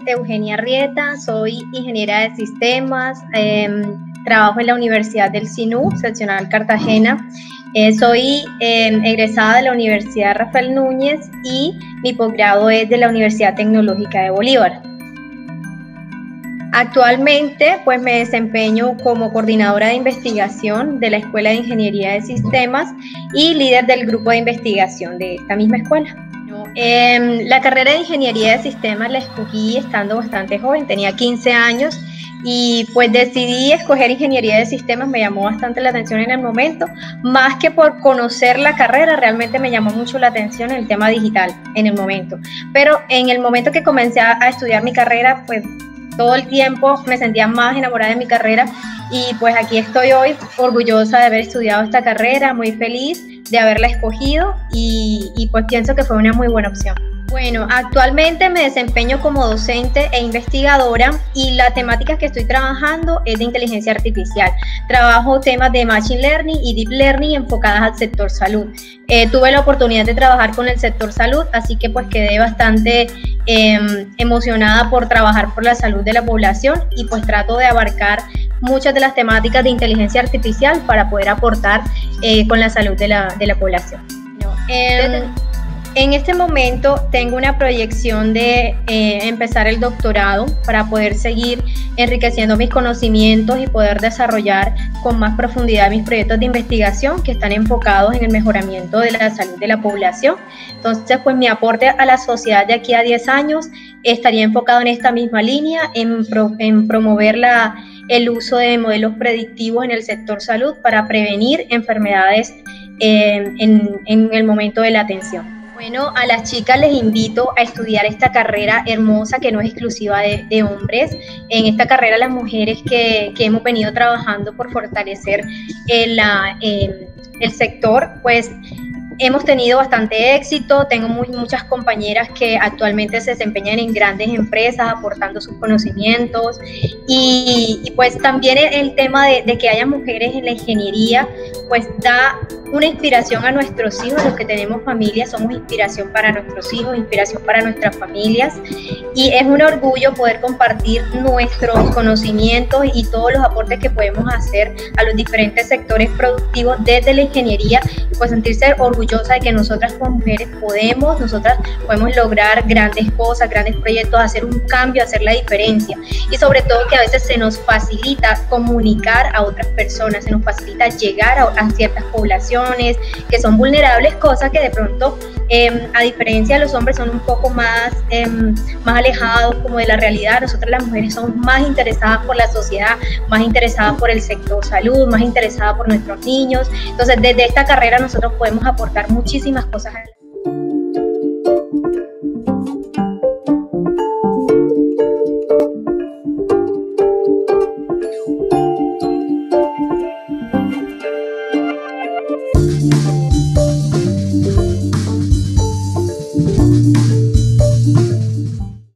Eugenia Rieta, soy ingeniera de sistemas, trabajo en la Universidad del Sinú, seccional Cartagena. Soy egresada de la Universidad Rafael Núñez y mi posgrado es de la Universidad Tecnológica de Bolívar. Actualmente pues me desempeño como coordinadora de investigación de la Escuela de Ingeniería de Sistemas y líder del grupo de investigación de esta misma escuela. La carrera de Ingeniería de Sistemas la escogí estando bastante joven, tenía 15 años y pues decidí escoger Ingeniería de Sistemas, me llamó bastante la atención en el momento, más que por conocer la carrera, realmente me llamó mucho la atención el tema digital en el momento. Pero en el momento que comencé a estudiar mi carrera, pues todo el tiempo me sentía más enamorada de mi carrera y pues aquí estoy hoy orgullosa de haber estudiado esta carrera, muy feliz de haberla escogido y pues pienso que fue una muy buena opción. Bueno, actualmente me desempeño como docente e investigadora y la temática que estoy trabajando es de inteligencia artificial. Trabajo temas de Machine Learning y Deep Learning enfocadas al sector salud. Tuve la oportunidad de trabajar con el sector salud, así que pues quedé bastante emocionada por trabajar por la salud de la población y pues trato de abarcar muchas de las temáticas de inteligencia artificial para poder aportar con la salud de la población. En este momento tengo una proyección de empezar el doctorado para poder seguir enriqueciendo mis conocimientos y poder desarrollar con más profundidad mis proyectos de investigación que están enfocados en el mejoramiento de la salud de la población. Entonces, pues mi aporte a la sociedad de aquí a 10 años estaría enfocado en esta misma línea, en promover el uso de modelos predictivos en el sector salud para prevenir enfermedades en el momento de la atención. Bueno, a las chicas les invito a estudiar esta carrera hermosa que no es exclusiva de hombres. En esta carrera las mujeres que hemos venido trabajando por fortalecer el sector, pues hemos tenido bastante éxito. Tengo muchas compañeras que actualmente se desempeñan en grandes empresas aportando sus conocimientos y pues también el tema de que haya mujeres en la ingeniería pues da una inspiración a nuestros hijos, los que tenemos familias somos inspiración para nuestros hijos, inspiración para nuestras familias y es un orgullo poder compartir nuestros conocimientos y todos los aportes que podemos hacer a los diferentes sectores productivos desde la ingeniería y pues sentirse orgullosa de que nosotras como mujeres nosotras podemos lograr grandes cosas, grandes proyectos, hacer un cambio, hacer la diferencia y sobre todo que a veces se nos facilita comunicar a otras personas, se nos facilita llegar a ciertas poblaciones que son vulnerables, cosas que de pronto a diferencia de los hombres son un poco más alejados como de la realidad. Nosotras las mujeres somos más interesadas por la sociedad, más interesadas por el sector salud, más interesadas por nuestros niños. Entonces desde esta carrera nosotros podemos aportar muchísimas cosas a la